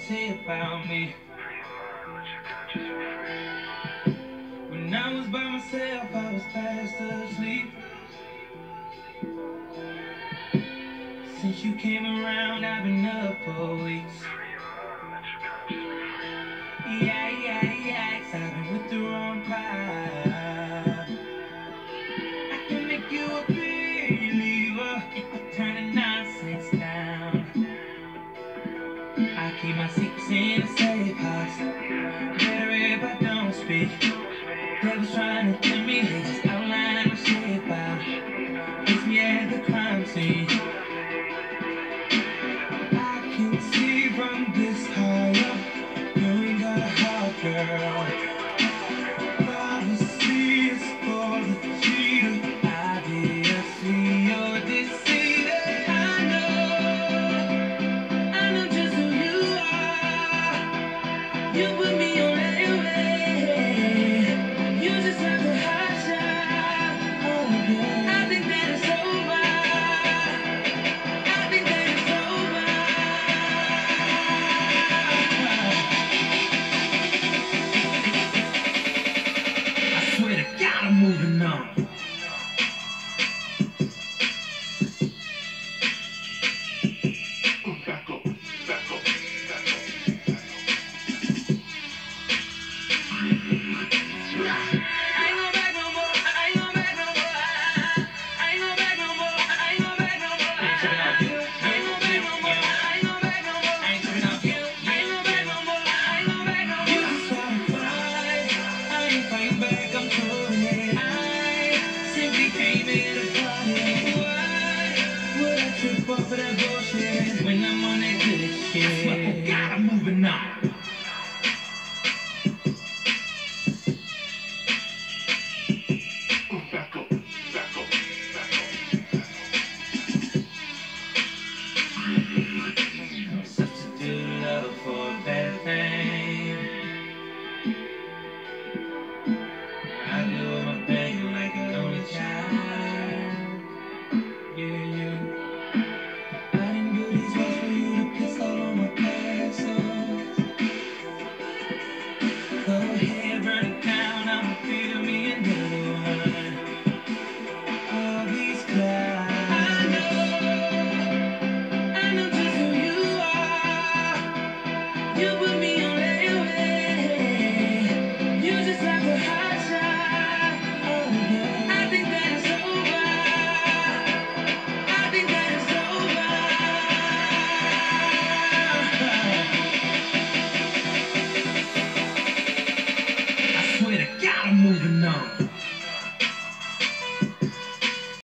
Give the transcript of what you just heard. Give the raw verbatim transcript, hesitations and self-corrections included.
say about me. When I was by myself, I was fast asleep. Since you came around, I've been up for weeks. Yeah, yeah, yeah, 'cause I've been with the wrong crowd. I can make you a believer, turn the nonsense down. I keep my secrets in a safe house. Better if I don't speak. They was trying to tell me, they just outline my shape out. Kiss me at the crime scene.